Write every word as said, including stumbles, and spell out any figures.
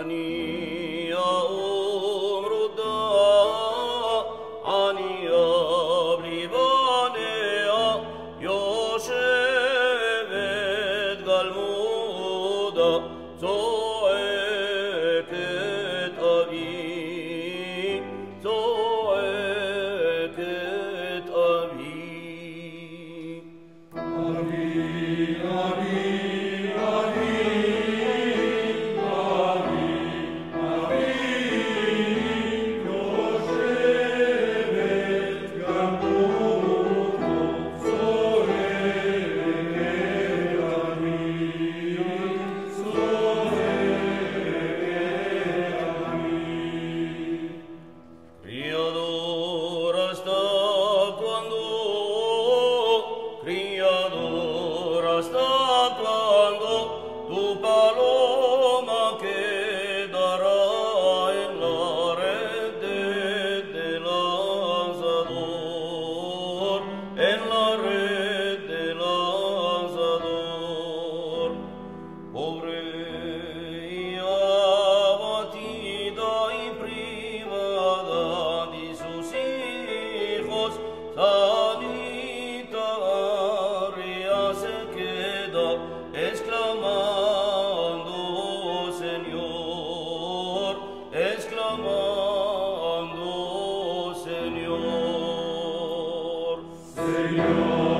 Ania umruda, ania blivanea, Yoshevet galmuda, zoeket avi, zoeket avi. Avi, avi, avi, avi, avi, Yoshevet galmuda, zoeket avi, zoeket avi. Criador hasta cuando, Criador hasta cuando tu paloma quedará en la red del lanzador, en la red del lanzador. Pobre y abatida y privada de sus hijos, solitaria se queda, exclamando Señor, exclamando Señor. Señor.